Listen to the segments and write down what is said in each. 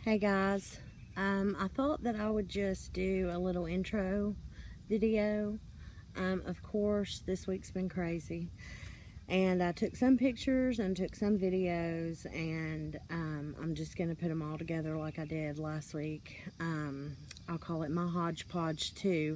Hey guys, I thought that I would just do a little intro video. Of course, this week's been crazy, and I took some pictures and took some videos, and I'm just going to put them all together like I did last week. I'll call it my Hodgepodge 2.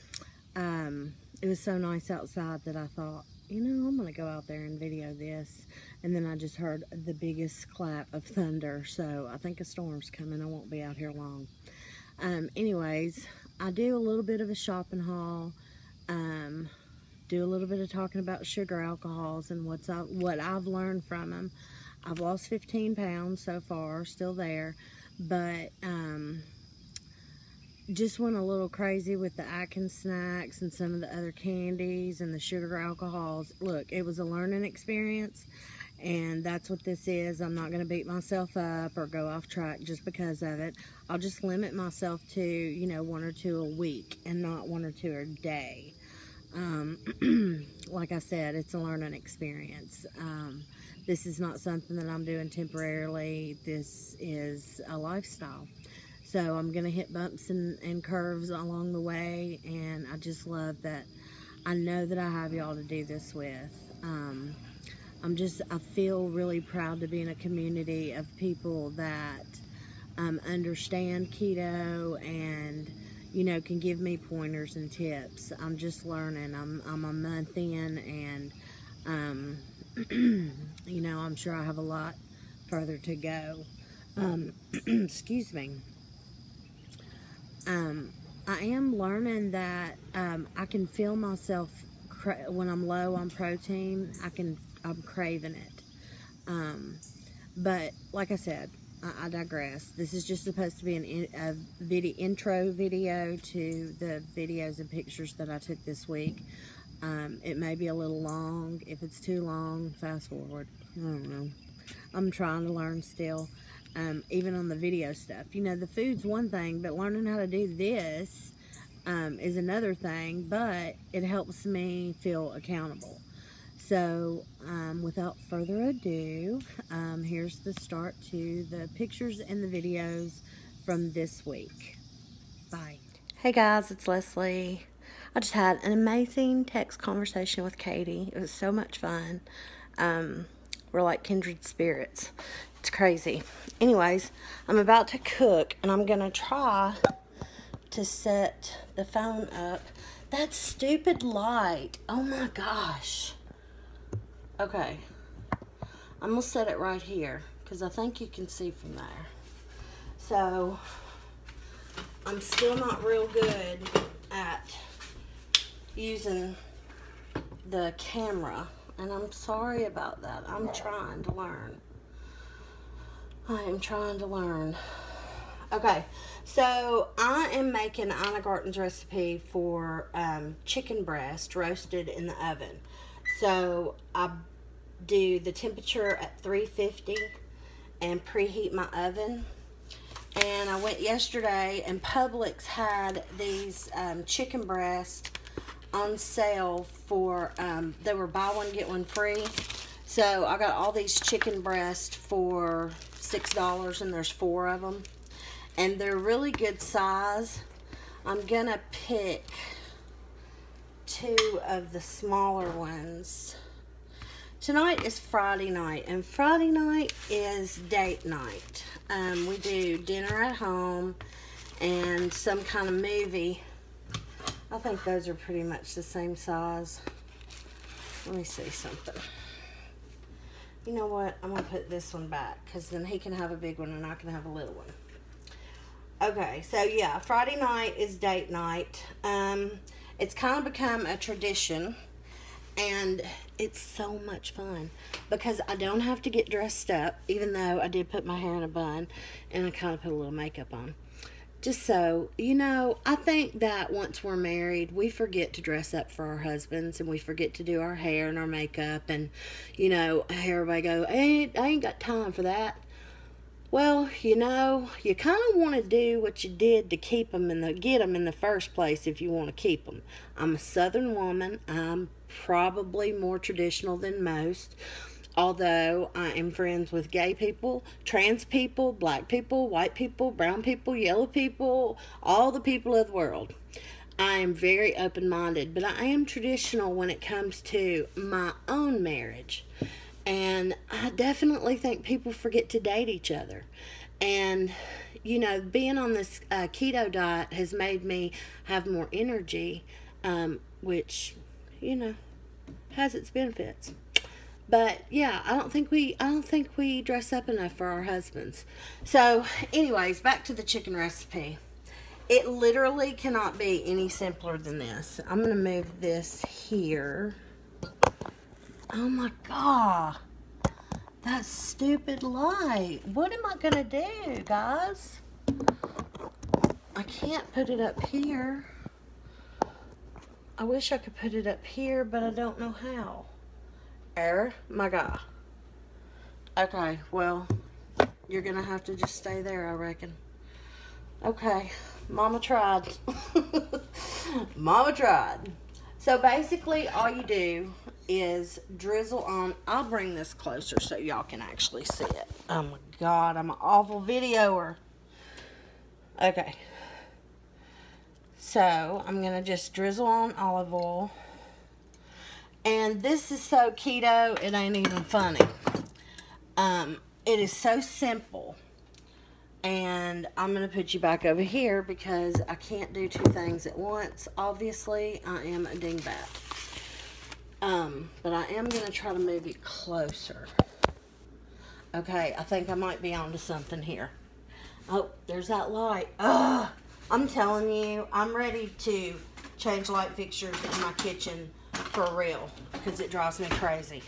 It was so nice outside that I thought, you know, I'm going to go out there and video this. And then I just heard the biggest clap of thunder. So I think a storm's coming. I won't be out here long. Anyways, I do a little bit of a shopping haul. Do a little bit of talking about sugar alcohols and what I've learned from them. I've lost 15 pounds so far, still there. But just went a little crazy with the Atkins snacks and some of the other candies and the sugar alcohols. Look, it was a learning experience, and that's what this is. I'm not going to beat myself up or go off track just because of it. I'll just limit myself to, you know, 1 or 2 a week and not 1 or 2 a day. Like I said, it's a learning experience. This is not something that I'm doing temporarily. This is a lifestyle. So I'm going to hit bumps and curves along the way, and I just love that I know that I have y'all to do this with. I feel really proud to be in a community of people that understand keto and, you know, can give me pointers and tips. I'm just learning. I'm a month in, and, you know, I'm sure I have a lot further to go. Excuse me. I am learning that I can feel myself when I'm low on protein. I'm craving it. But like I said, I digress. This is just supposed to be an intro video to the videos and pictures that I took this week. It may be a little long. If it's too long, fast forward. I don't know. I'm trying to learn still. Even on the video stuff. You know, the food's one thing, but learning how to do this is another thing, but it helps me feel accountable. So, without further ado, here's the start to the pictures and the videos from this week. Bye. Hey guys, it's Leslie. I just had an amazing text conversation with Catie. It was so much fun. We're like kindred spirits. It's crazy. Anyways, I'm about to cook, and I'm going to try to set the phone up. That stupid light. Oh my gosh. Okay. I'm going to set it right here, because I think you can see from there. So, I'm still not real good at using the camera, and I'm sorry about that. I'm trying to learn. I am trying to learn. Okay, so I am making Anna Garten's recipe for chicken breast roasted in the oven. So I do the temperature at 350 and preheat my oven. And I went yesterday, and Publix had these chicken breasts on sale for, they were buy one, get one free. So I got all these chicken breasts for $6, and there's 4 of them. And they're really good size. I'm going to pick 2 of the smaller ones. Tonight is Friday night, and Friday night is date night. We do dinner at home and some kind of movie. I think those are pretty much the same size. Let me see something. You know what? I'm going to put this one back, because then he can have a big one and I can have a little one. Okay, so yeah, Friday night is date night. It's kind of become a tradition, and it's so much fun because I don't have to get dressed up, even though I did put my hair in a bun and I kind of put a little makeup on. Just so, you know, I think that once we're married, we forget to dress up for our husbands, and we forget to do our hair and our makeup, and, you know, everybody go, I ain't got time for that. Well, you know, you kind of want to do what you did to keep them get them in the first place if you want to keep them. I'm a Southern woman. I'm probably more traditional than most. although I am friends with gay people, trans people, black people, white people, brown people, yellow people, all the people of the world. I am very open-minded, but I am traditional when it comes to my own marriage. And I definitely think people forget to date each other. And, you know, being on this keto diet has made me have more energy, which, you know, has its benefits. But yeah, I don't think we dress up enough for our husbands. So, anyways, back to the chicken recipe. It literally cannot be any simpler than this. I'm going to move this here. Oh my God. That stupid light. What am I going to do, guys? I can't put it up here. I wish I could put it up here, but I don't know how. My God. Okay, well, you're going to have to just stay there, I reckon. Okay, Mama tried. Mama tried. So basically, all you do is drizzle on. I'll bring this closer so y'all can actually see it. Oh my God, I'm an awful videoer. Okay. So, I'm going to just drizzle on olive oil. And this is so keto, it ain't even funny. It is so simple. And I'm going to put you back over here because I can't do two things at once. Obviously, I am a dingbat. But I am going to try to move it closer. Okay, I think I might be onto something here. Oh, there's that light. Ugh, I'm telling you, I'm ready to change light fixtures in my kitchen for real because it drives me crazy.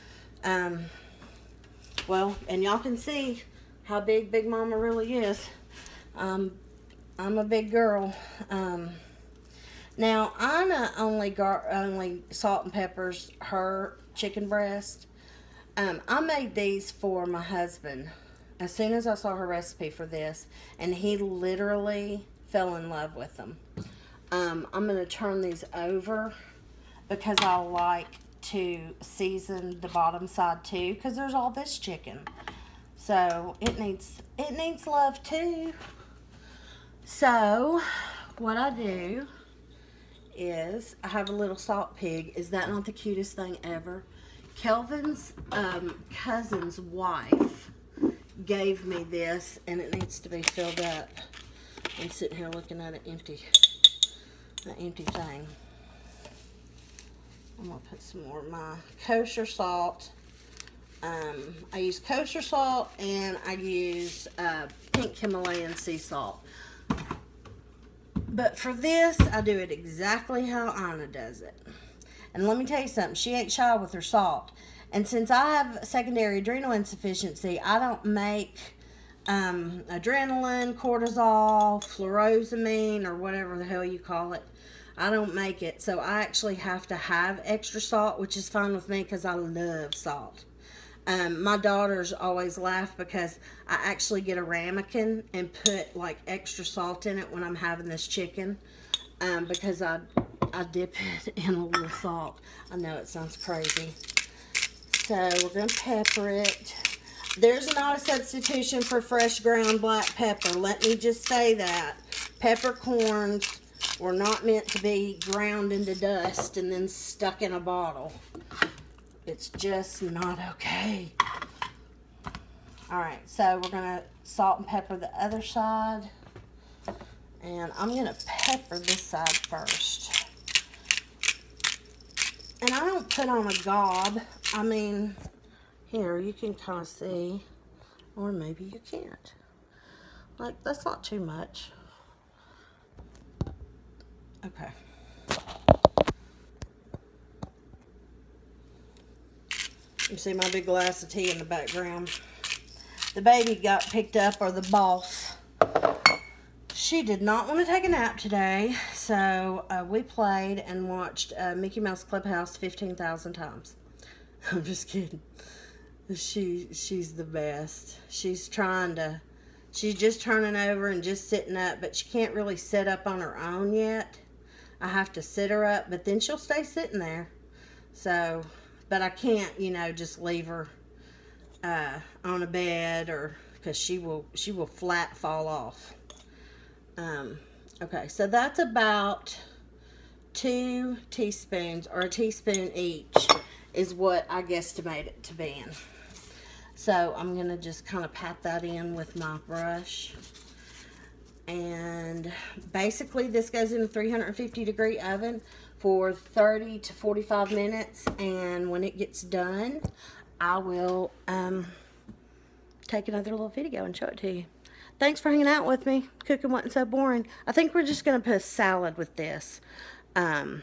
Well, and y'all can see how big Big Mama really is. I'm a big girl. Now, Anna only salt and peppers her chicken breast. I made these for my husband as soon as I saw her recipe for this, and he literally fell in love with them. I'm going to turn these over because I like to season the bottom side too, because there's all this chicken. So it needs love too. So what I do is I have a little salt pig. Is that not the cutest thing ever? Kelvin's cousin's wife gave me this, and it needs to be filled up. I'm sitting here looking at an empty thing. I'm gonna put some more of my kosher salt. I use kosher salt, and I use pink Himalayan sea salt. But for this, I do it exactly how Anna does it. And let me tell you something, she ain't shy with her salt. And since I have secondary adrenal insufficiency, I don't make adrenaline, cortisol, fluorosamine, or whatever the hell you call it. I don't make it. So I actually have to have extra salt, which is fine with me because I love salt. My daughters always laugh because I actually get a ramekin and put like extra salt in it when I'm having this chicken, because I dip it in a little salt. I know it sounds crazy. So we're going to pepper it. There's not a substitution for fresh ground black pepper. Let me just say that. Peppercorns were not meant to be ground into dust and then stuck in a bottle. It's just not okay. Alright, so we're going to salt and pepper the other side. And I'm going to pepper this side first. And I don't put on a gob. I mean, here, you can kind of see. Or maybe you can't. Like, that's not too much. Okay. You see my big glass of tea in the background. The baby got picked up, or the boss. She did not want to take a nap today, so we played and watched Mickey Mouse Clubhouse 15,000 times. I'm just kidding. She's the best. She's just turning over and just sitting up, but she can't really sit up on her own yet. I have to sit her up, but then she'll stay sitting there. So, but I can't, you know, just leave her on a bed, or because she will flat fall off. Okay, so that's about 2 teaspoons, or a teaspoon each, is what I guesstimate it to be in. So I'm gonna just kind of pat that in with my brush. And basically this goes in a 350-degree oven for 30 to 45 minutes. And when it gets done, I will take another little video and show it to you. Thanks for hanging out with me. Cooking wasn't so boring. I think we're just going to put a salad with this. I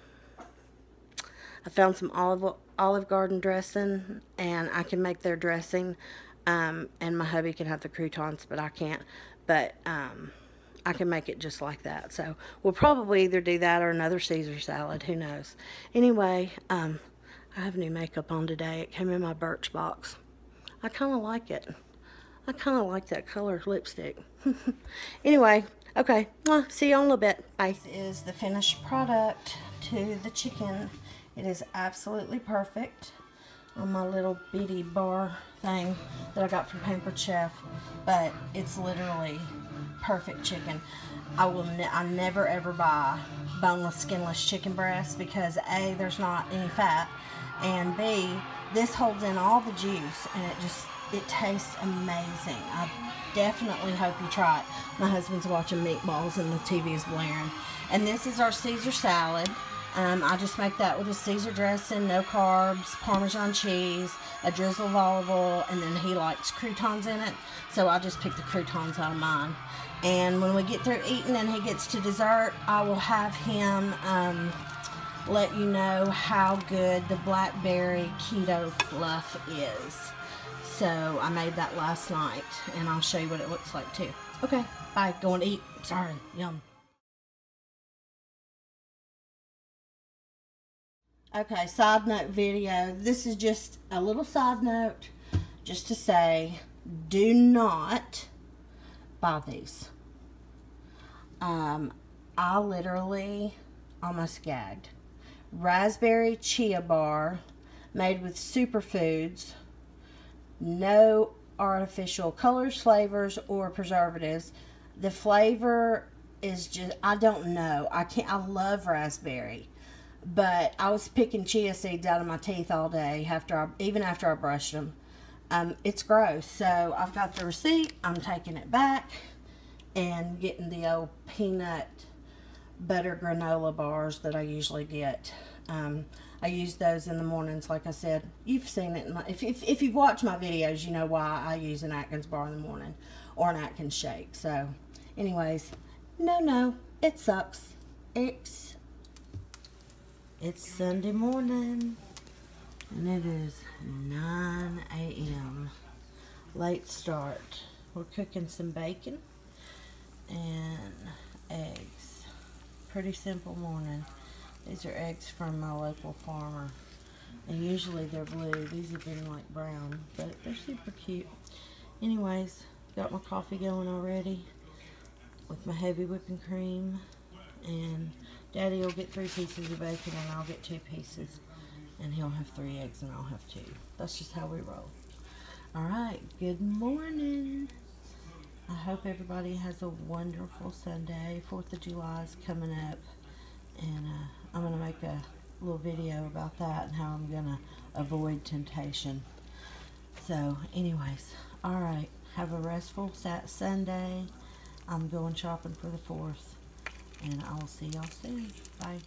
found some Olive Garden dressing, and I can make their dressing. And my hubby can have the croutons, but I can't. But I can make it just like that. So we'll probably either do that or another Caesar salad. Who knows? Anyway, I have new makeup on today. It came in my Birchbox. I kind of like it. I kind of like that color lipstick. Anyway, okay. Well, see you in a little bit. Bye. This is the finished product to the chicken. It is absolutely perfect on my little bitty bar thing that I got from Pampered Chef. But it's literally perfect chicken. I never ever buy boneless, skinless chicken breasts because A, there's not any fat, and B, this holds in all the juice, and it tastes amazing. I definitely hope you try it. My husband's watching meatballs and the TV is blaring. And this is our Caesar salad. I just make that with a Caesar dressing, no carbs, Parmesan cheese, a drizzle of olive oil, and then he likes croutons in it, so I just pick the croutons out of mine. And when we get through eating and he gets to dessert, I will have him let you know how good the blackberry keto fluff is. So I made that last night, and I'll show you what it looks like too. Okay, bye. Going to eat. Sorry, yum. Okay, side note video. This is just a little side note just to say, do not buy these. I literally almost gagged. Raspberry chia bar made with superfoods, no artificial colors, flavors, or preservatives. The flavor is just, I don't know. I love raspberry, but I was picking chia seeds out of my teeth all day even after I brushed them. It's gross. So I've got the receipt. I'm taking it back and getting the old peanut butter granola bars that I usually get. I use those in the mornings. Like I said, you've seen it. If you've watched my videos, you know why I use an Atkins bar in the morning or an Atkins shake. So anyways, no, it sucks. It's Sunday morning, and it is 9 a.m. Late start. We're cooking some bacon and eggs. Pretty simple morning. These are eggs from my local farmer, and usually they're blue. These have been like brown, but they're super cute. Anyways, got my coffee going already with my heavy whipping cream, and Daddy will get 3 pieces of bacon and I'll get 2 pieces, and he'll have 3 eggs and I'll have 2. That's just how we roll. Alright, good morning. I hope everybody has a wonderful Sunday. 4th of July is coming up, and I'm going to make a little video about that and how I'm going to avoid temptation. So anyways, alright, have a restful Sunday. I'm going shopping for the 4th, and I will see y'all soon. Bye.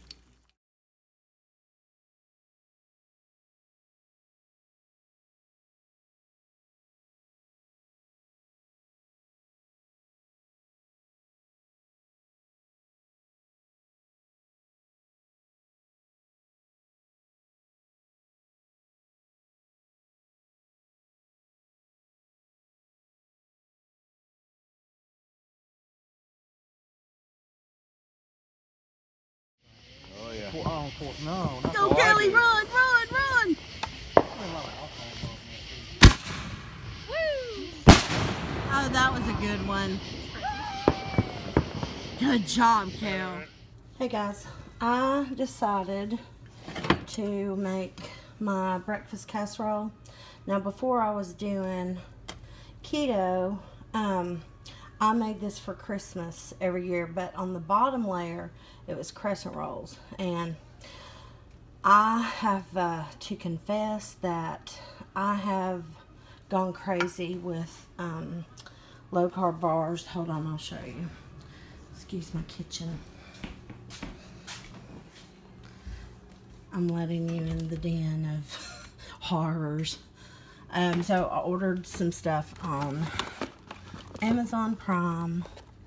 No, not Go, Kelly, run! Woo! Oh, that was a good one. Good job, Kel. Hey guys, I decided to make my breakfast casserole. Now, before I was doing keto, I made this for Christmas every year, but on the bottom layer, it was crescent rolls. And I have to confess that I have gone crazy with low-carb bars. Hold on, I'll show you. Excuse my kitchen. I'm letting you in the den of horrors. So I ordered some stuff on Amazon Prime.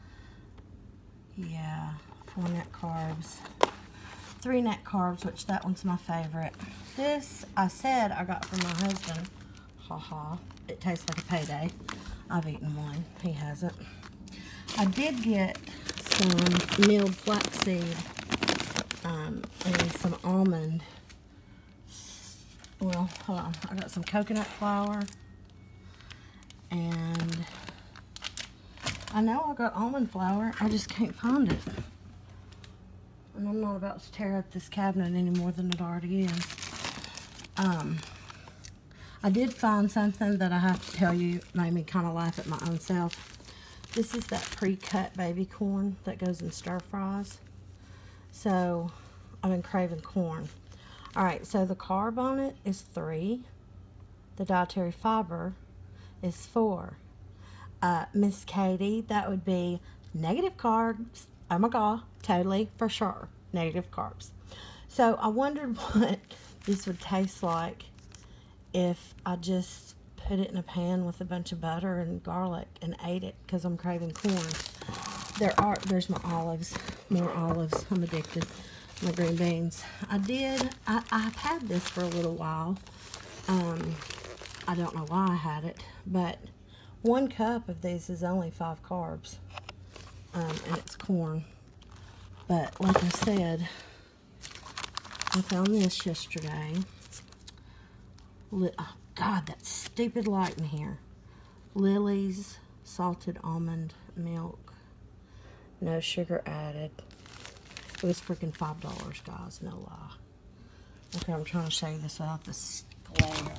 Yeah, 4 net carbs. 3 net carbs, which that one's my favorite. This, I said I got from my husband. Haha, it tastes like a payday. I've eaten one, he hasn't. I did get some milled flaxseed and some almond. Well, hold on. I got some coconut flour. And I know I got almond flour. I just can't find it. And I'm not about to tear up this cabinet any more than it already is. I did find something that I have to tell you made me kind of laugh at my own self. This is that pre-cut baby corn that goes in stir fries. So I've been craving corn. Alright, so the carb on it is 3. The dietary fiber is 4. Miss Catie, that would be negative carbs. Oh my god, totally, for sure, negative carbs. So I wondered what this would taste like if I just put it in a pan with a bunch of butter and garlic and ate it, because I'm craving corn. There's my olives, more olives, I'm addicted. My green beans. I've had this for a little while. I don't know why I had it, but 1 cup of these is only 5 carbs, and it's corn. But like I said, I found this yesterday. Oh God, that stupid light in here. Lily's salted almond milk, no sugar added. It was freaking $5, guys, no lie. Okay, I'm trying to show you this without the glare.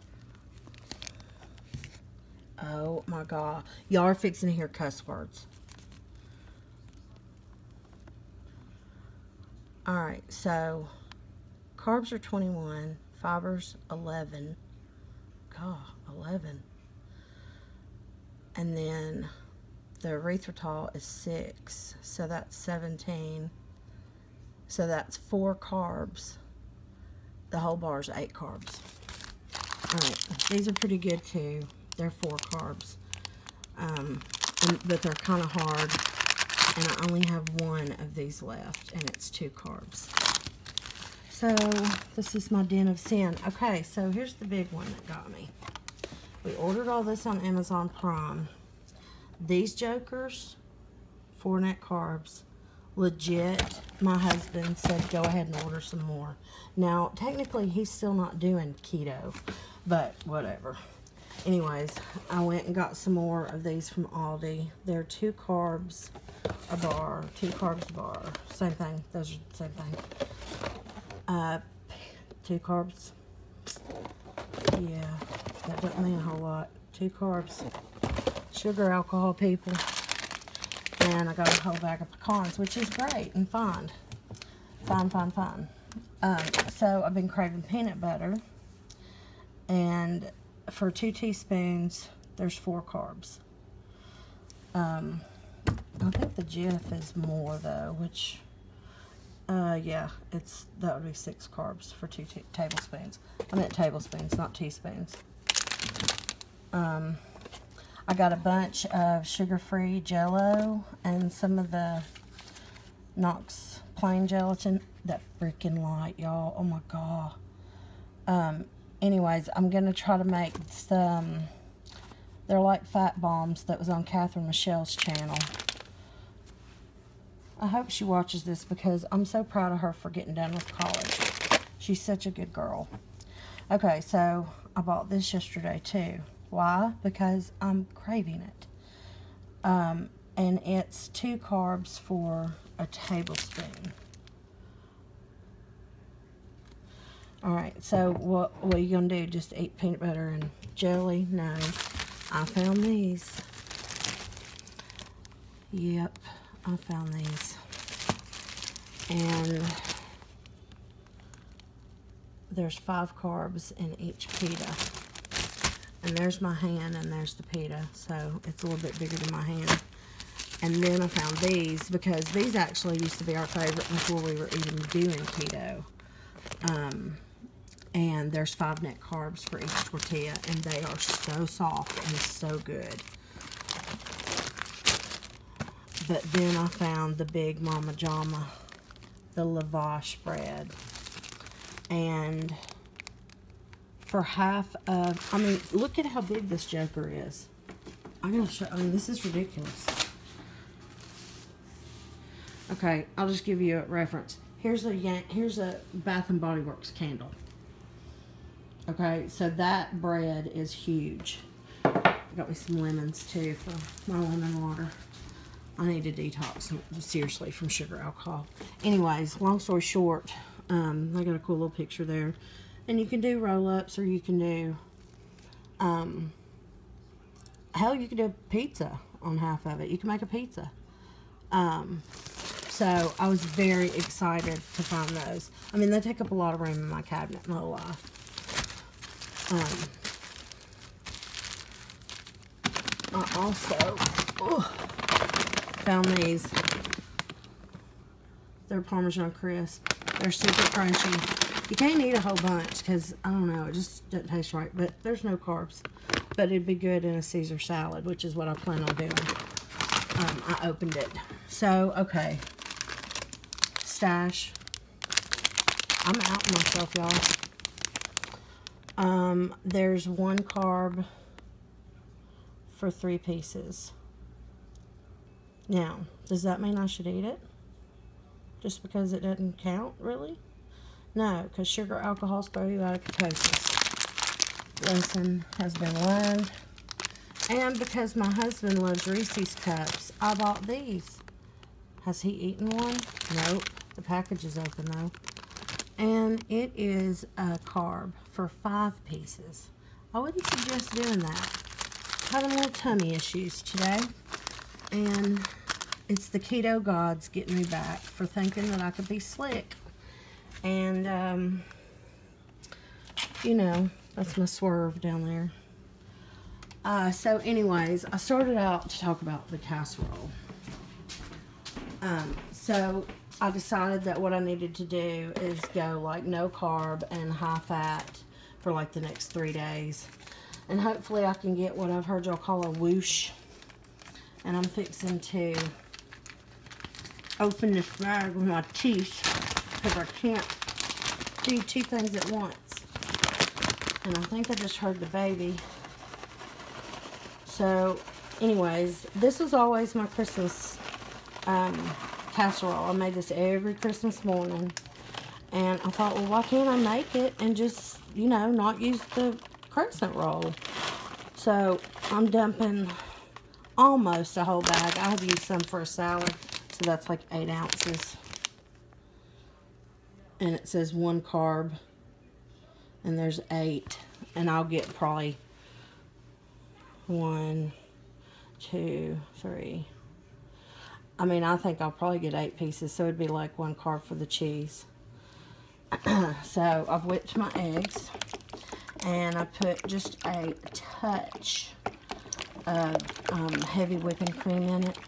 Oh my god. Y'all are fixing to hear cuss words. Alright, so carbs are 21, fibers 11. God, 11. And then the erythritol is 6, so that's 17. So that's 4 carbs. The whole bar is 8 carbs. Alright, these are pretty good too. They're 4 carbs. But they're kind of hard. And I only have 1 of these left. And it's 2 carbs. So, this is my den of sin. Okay, so here's the big one that got me. We ordered all this on Amazon Prime. These jokers, 4 net carbs. Legit, my husband said go ahead and order some more. Now, technically, he's still not doing keto, but whatever. Anyways, I went and got some more of these from Aldi. They're 2 carbs a bar, 2 carbs a bar. Same thing, those are the same thing. 2 carbs. Yeah, that doesn't mean a whole lot. 2 carbs. Sugar, alcohol, people. And I got a whole bag of pecans, which is great and fine. Fine. So I've been craving peanut butter. And for 2 teaspoons, there's 4 carbs. I think the Jif is more though, which, yeah, that would be 6 carbs for 2 tablespoons. I meant tablespoons, not teaspoons. I got a bunch of sugar-free Jell-O and some of the Knox plain gelatin. That freaking light, y'all. Oh my god. Anyways, I'm going to try to make some, they're like fat bombs that was on Catherine Michelle's channel. I hope she watches this because I'm so proud of her for getting done with college. She's such a good girl. Okay, so I bought this yesterday too. Why? Because I'm craving it. And it's 2 carbs for a tablespoon. Alright, so what are you going to do? Just eat peanut butter and jelly? No. I found these. Yep, I found these. And there's 5 carbs in each pita. And there's my hand and there's the pita. So it's a little bit bigger than my hand. And then I found these because these actually used to be our favorite before we were even doing keto. And there's 5 net carbs for each tortilla, and they are so soft and so good. But then I found the Big Mama Jama, the lavash bread. And for half of, I mean, look at how big this joker is. I'm going to show, I mean, this is ridiculous. Okay, I'll just give you a reference. Here's a Bath and Body Works candle. Okay, so that bread is huge. I got me some lemons too for my lemon water. I need to detox seriously from sugar alcohol. Anyways, long story short, I got a cool little picture there. And you can do roll-ups or you can do, hell, you can do a pizza on half of it. You can make a pizza. So I was very excited to find those. I mean, they take up a lot of room in my cabinet, no lie. I also found these. They're Parmesan crisp. They're super crunchy. You can't eat a whole bunch because, I don't know, it just doesn't taste right. But there's no carbs. But it'd be good in a Caesar salad, which is what I plan on doing. I opened it. So, okay. Stash. I'm out myself, y'all. There's 1 carb for 3 pieces. Now, does that mean I should eat it? Just because it doesn't count, really? No, because sugar alcohols throw you out of ketosis. Lesson has been learned. And because my husband loves Reese's Cups, I bought these. Has he eaten one? Nope. The package is open, though. And it is a carb for 5 pieces. I wouldn't suggest doing that. Having a little tummy issues today. And it's the keto gods getting me back for thinking that I could be slick. And, you know, that's my swerve down there. So anyways, I started out to talk about the casserole. So I decided that what I needed to do is go like no carb and high fat for like the next 3 days. And hopefully I can get what I've heard y'all call a whoosh. And I'm fixing to open this bag with my teeth because I can't do 2 things at once. And I think I just heard the baby. So anyways, this was always my Christmas casserole. I made this every Christmas morning. And I thought, well, why can't I make it and just, you know, not use the crescent roll? So I'm dumping almost a whole bag. I have used some for a salad. So that's like 8 ounces. And it says 1 carb. And there's 8. And I'll get probably 1, 2, 3. I mean, I think I'll probably get 8 pieces. So it'd be like 1 carb for the cheese. So I've whipped my eggs. And I put just a touch of heavy whipping cream in it.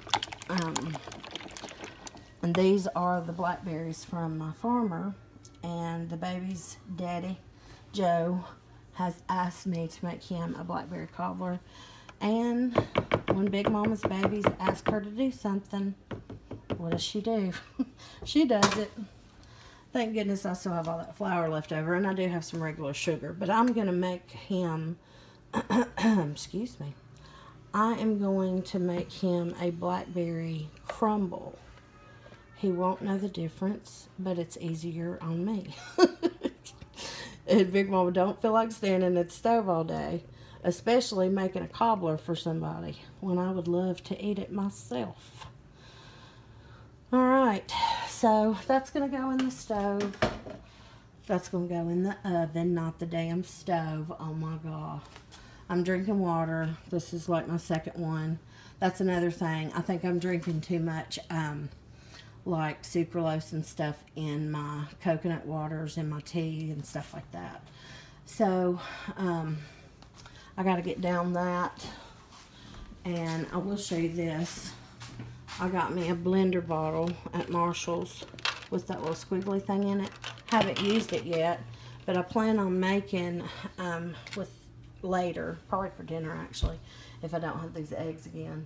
And these are the blackberries from my farmer. And the baby's daddy, Joe, has asked me to make him a blackberry cobbler. And when Big Mama's babies ask her to do something, what does she do? She does it. Thank goodness I still have all that flour left over. And I do have some regular sugar. But I'm going to make him, excuse me. I am going to make him a blackberry crumble. He won't know the difference, but it's easier on me. And Big Mama don't feel like standing at the stove all day, especially making a cobbler for somebody, when I would love to eat it myself. Alright, so that's going to go in the stove That's going to go in the oven, not the damn stove. Oh my God. I'm drinking water. This is like my second one. That's another thing. I think I'm drinking too much like sucralose and stuff in my coconut waters and my tea and stuff like that. So I got to get down that. And I will show you this. I got me a blender bottle at Marshall's with that little squiggly thing in it. Haven't used it yet, but I plan on making with later, probably for dinner actually, if I don't have these eggs again.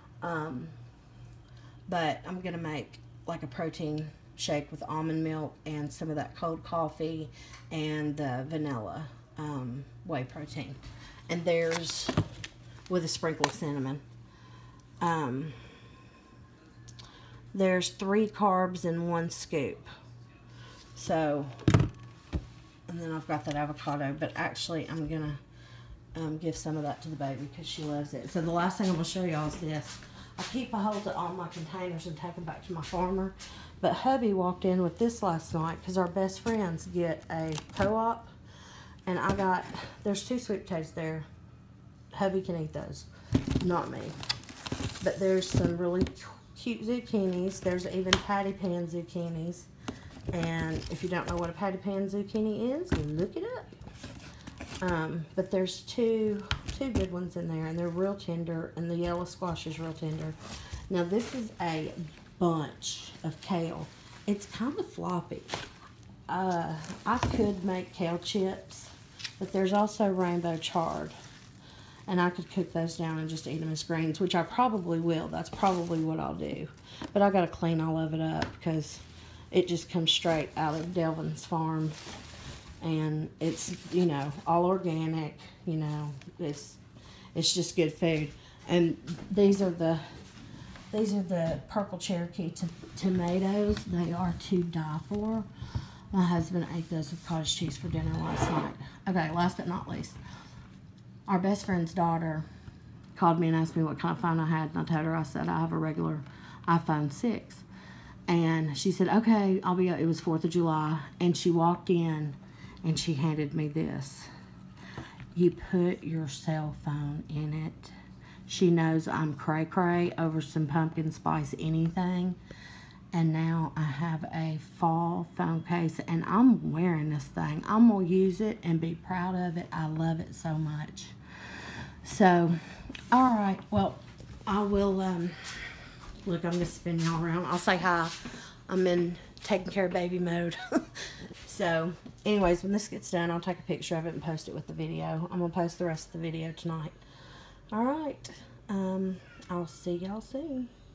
But I'm gonna make like a protein shake with almond milk and some of that cold coffee and the vanilla whey protein, and there's with a sprinkle of cinnamon. There's 3 carbs in 1 scoop. So, and then I've got that avocado, but actually I'm gonna give some of that to the baby because she loves it. So the last thing I'm gonna show y'all is this. I keep a hold of all my containers and take them back to my farmer, but hubby walked in with this last night because our best friends get a co-op, and I got, there's 2 sweet potatoes there. Hubby can eat those, not me. But there's some really cute zucchinis. There's even patty pan zucchinis. And if you don't know what a patty pan zucchini is, look it up. But there's two good ones in there, and they're real tender, and the yellow squash is real tender. Now this is a bunch of kale. It's kind of floppy. I could make kale chips, but there's also rainbow chard, and I could cook those down and just eat them as greens, which I probably will. That's probably what I'll do. But I gotta clean all of it up because it just comes straight out of Delvin's farm, and it's, you know, all organic. You know, it's just good food. And these are the purple Cherokee tomatoes. They are to die for. My husband ate those with cottage cheese for dinner last night. Okay, last but not least, our best friend's daughter called me and asked me what kind of phone I had, and I told her, I said, I have a regular iPhone 6. And she said, okay, I'll be, it was 4th of July, and she walked in and she handed me this. You put your cell phone in it. She knows I'm cray-cray over some pumpkin spice anything. And now I have a fall phone case, and I'm wearing this thing. I'm going to use it and be proud of it. I love it so much. So, all right. Well, I will, look, I'm going to spin y'all around. I'll say hi. I'm in taking care of baby mode. So, anyways, when this gets done, I'll take a picture of it and post it with the video. I'm going to post the rest of the video tonight. All right. I'll see y'all soon.